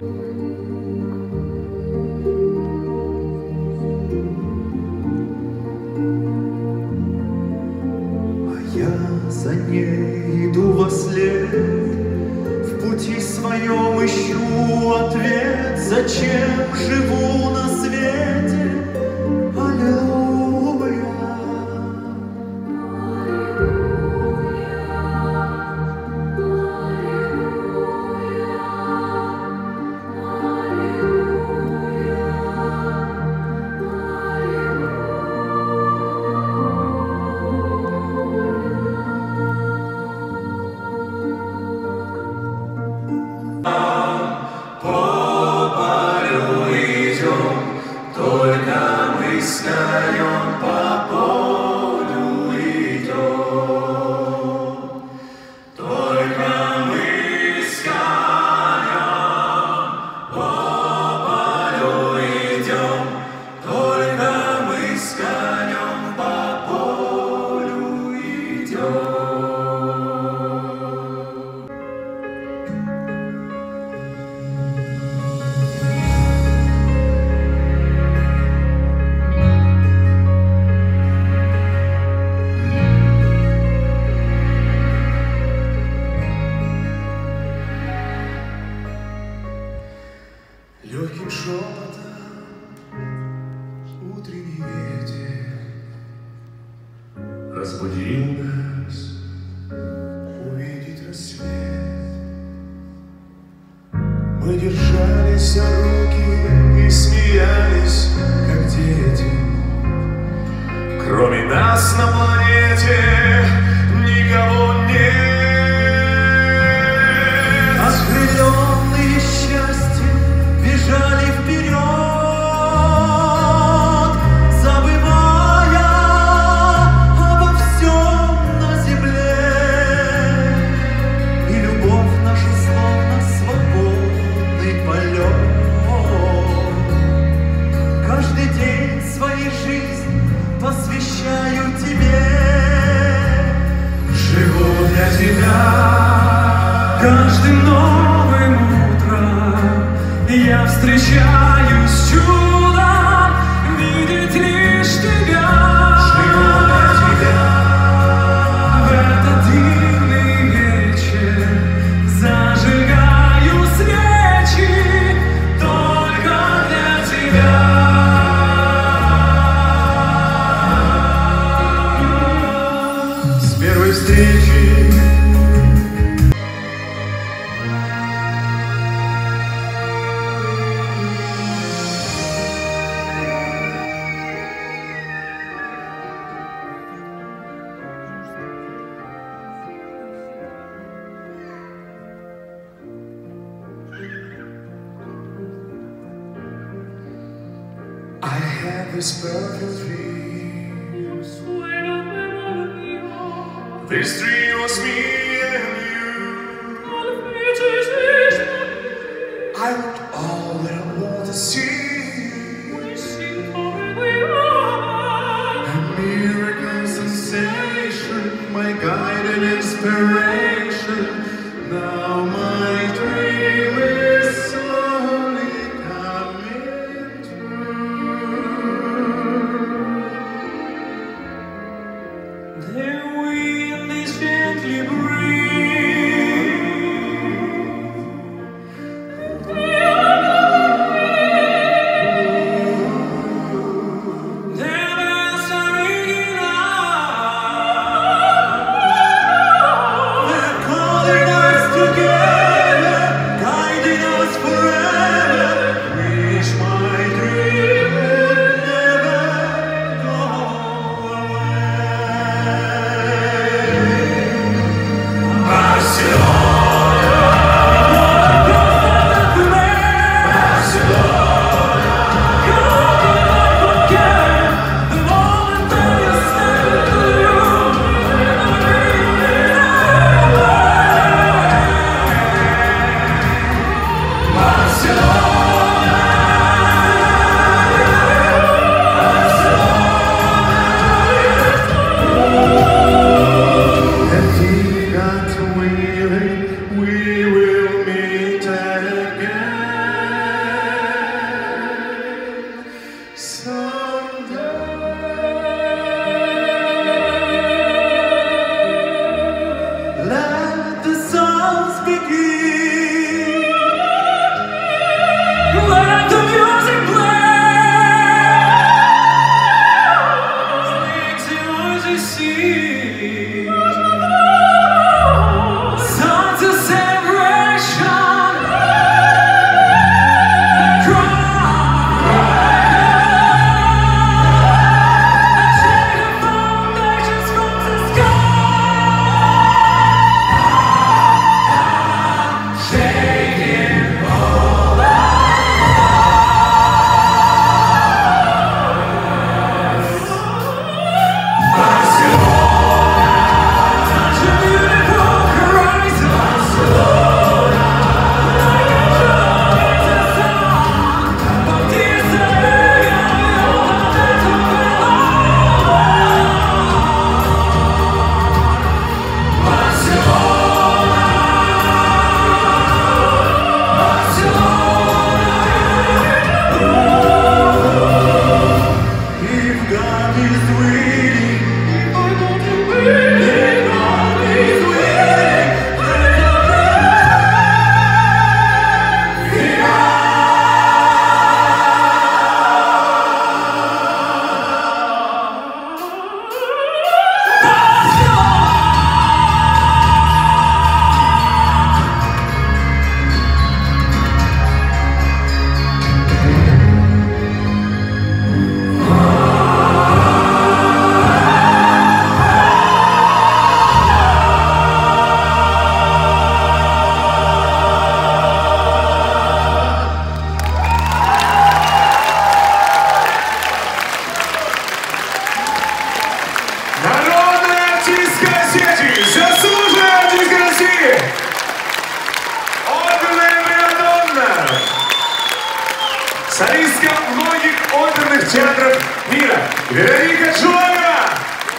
За ней иду вослед, в пути своем ищу ответ, зачем живу на свете. Аллилуйя. Легким шепотом утренний ветер разбудил нас увидеть рассвет. Мы держались за руки и смеялись, как дети. Кроме нас на планете никого нет. Окрыленные счастьем бежали вперед, забывая обо всем на земле. И любовь наша словно свободный полет. Каждый день своей жизни посвящаю тебе. Живу для тебя. Каждым новым утром я встречаюсь с чудом, видеть лишь тебя. Живу для тебя. В этот дивный вечер зажигаю свечи только для тебя. С первой встречи I had this perfect dream. This dream was me and you. I looked all that I want to see. A miracle sensation, my guide and inspiration. Now my dream is slowly coming true. The wind is gently breathing. Солистка многих оперных театров мира Вероника Джуара.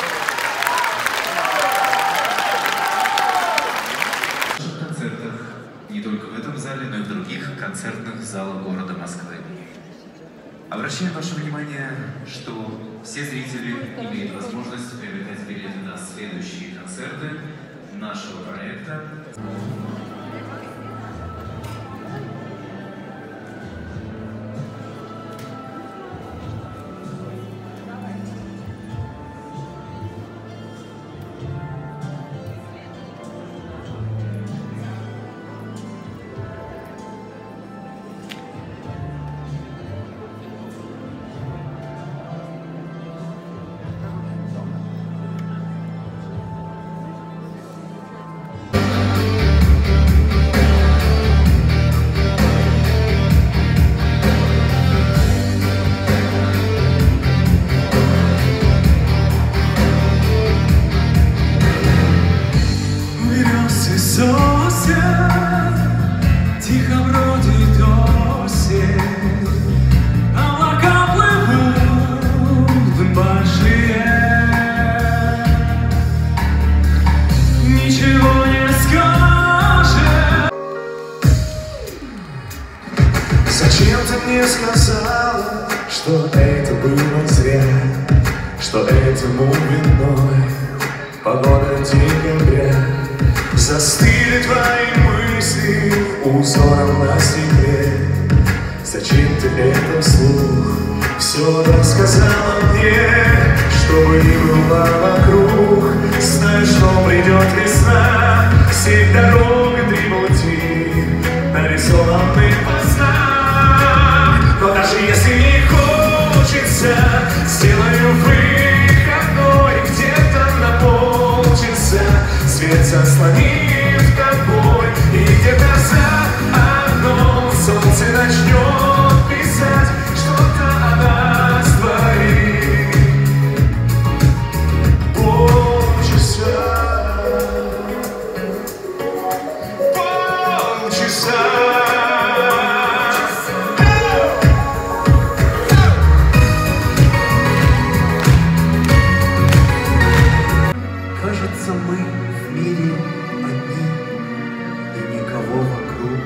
В концертах не только в этом зале, но и в других концертных залах города Москвы. Обращаем ваше внимание, что все зрители имеют возможность приобретать билеты на следующие концерты нашего проекта. Тихо бродит осень, облака плывут большие, ничего не скажешь. Зачем ты мне сказала, что это было зря, что этому виной погода декабря? Застыли твои мысли узором на стекле. Зачем ты это вслух все рассказала мне? Чтобы не было вокруг, знаешь, что придет весна. Сеть дорог и три пути нарисованы по снам. Но даже если не хочется, сделаю выходной где-то на полчаса. Свет заслонит тобой, и где-то за окном солнце начнет писать что-то о нас двоих. Полчаса, полчаса. Кажется, мы в мире одни, и никого вокруг.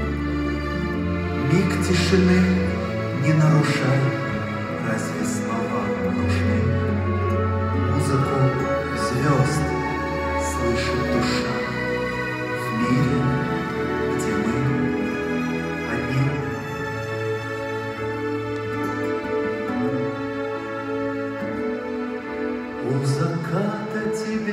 Миг тишины не нарушай, разве слова нужны? Музыку звезд слышит душа в мире, где мы одни. У заката тебя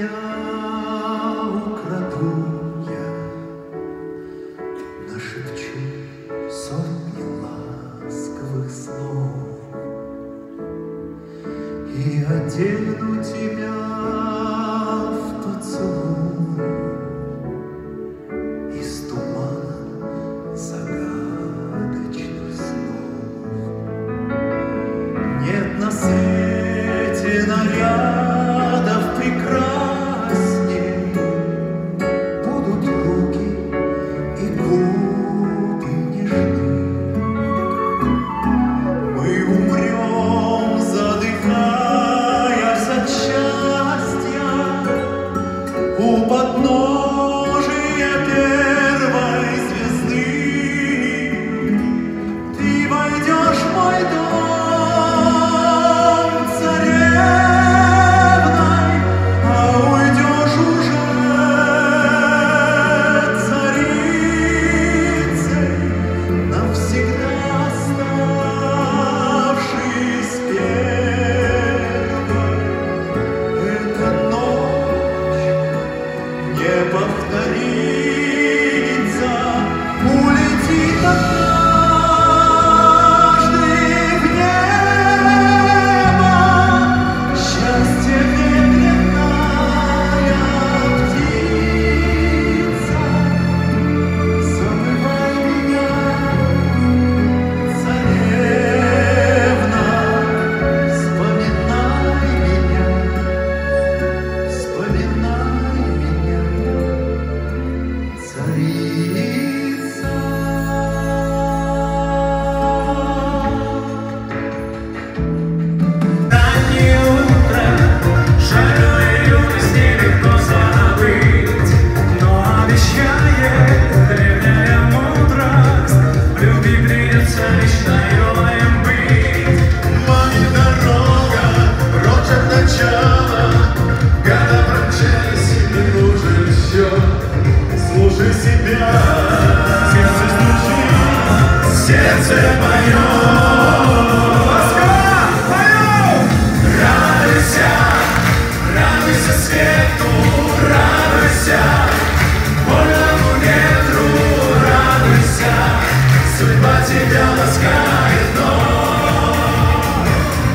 сердце поет. Москва, поет! Радуйся, радуйся свету, радуйся, вольному ветру, радуйся, судьба тебя ласкает вновь.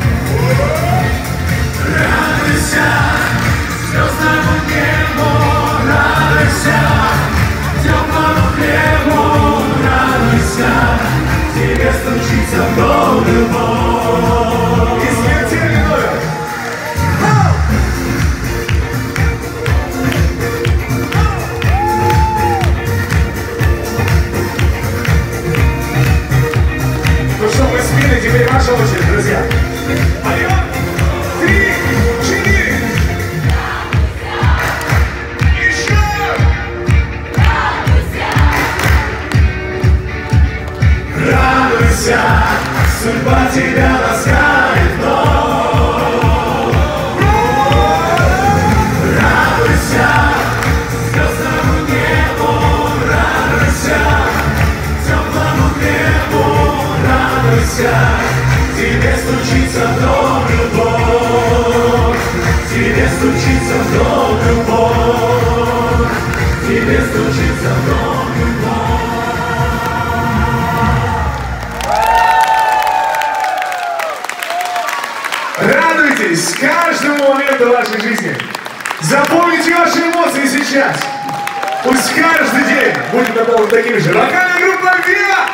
Радуйся, звездному небу, радуйся, теплому хлебу, радуйся, тебе стучится в дом любовь. И смертельный номер. Ну что, мы спели, теперь ваша очередь, друзья. Поем! 3, 4. Еще! Радуйся, судьба тебя ласкает вновь. Радуйся, звездному небу, радуйся, теплому хлебу, радуйся, тебе стучится в дом любовь, тебе стучится в дом любовь, тебе стучится в дом любовь. Радуйтесь каждому моменту вашей жизни. Запомните ваши эмоции сейчас. Пусть каждый день будет наполнен такими же. Вокальная группа «Виа».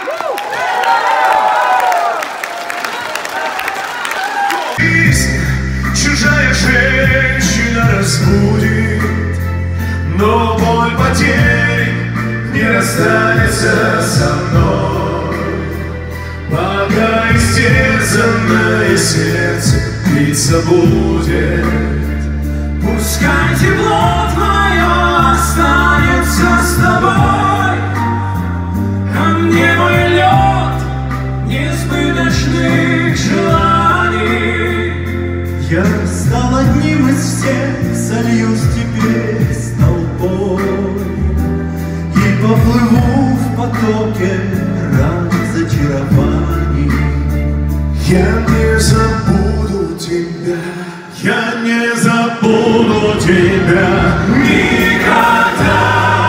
Чужая женщина разбудит, но боль потери не расстанется со мной, пока истерзанное сердце биться будет. Пускай тепло твое останется с тобой, а мне мой лед несбыточных желаний. Я стал одним из всех, сольюсь теперь с толпой и поплыву в потоке разочарований. Я не забуду тебя, я не забуду тебя никогда.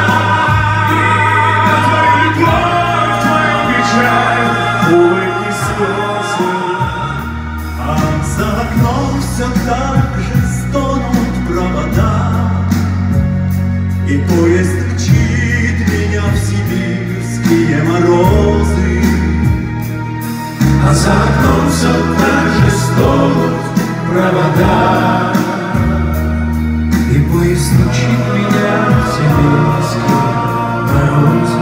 Твою любовь, твою печаль, улыбки, слезы. А за окном все так же стонут провода, и поезд мчит меня в сибирские морозы. А за окном все так же стонут провода, И поезд мчит меня в сибирские морозы.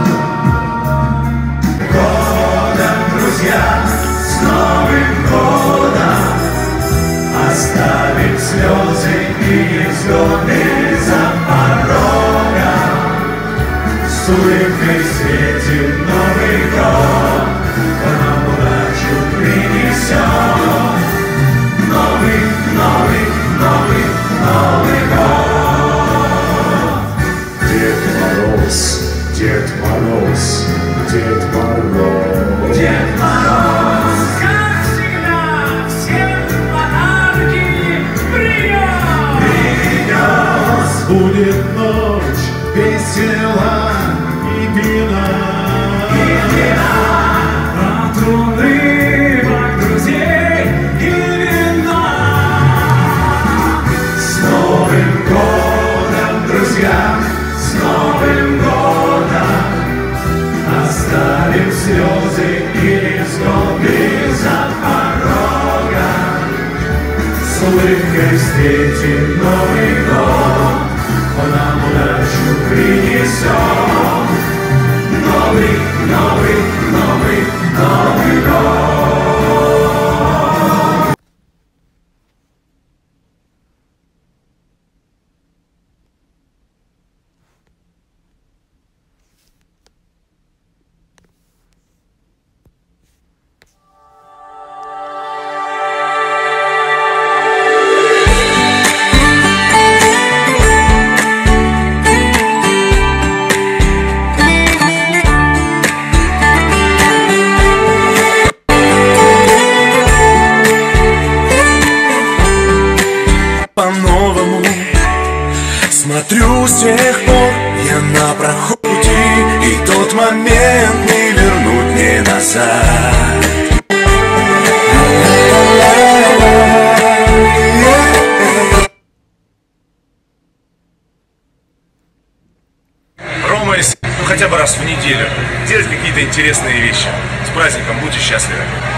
годом, друзья, с Новым годом, оставим слезы и невзгоды за порогом, с улыбкой встретим Новый год, нам удачу принесем. Новый, Новый, Новый, Новый год. Дед Мороз, Дед Мороз, Дед Мороз. Дед Мороз, Как всегда, всем подарки принес. будет ночь весела и пьяна. От улыбок друзей и вина. С Новым годом, друзья, с Новым годом, оставим слезы и невзгоды за порогом, с улыбкой встретим Новый год, он нам удачу принесет. Новый, Новый, Новый, Новый год. Смотрю с тех пор я на проходе, и тот момент не вернуть мне назад. Рома, хотя бы раз в неделю делать какие-то интересные вещи. С праздником, будьте счастливы.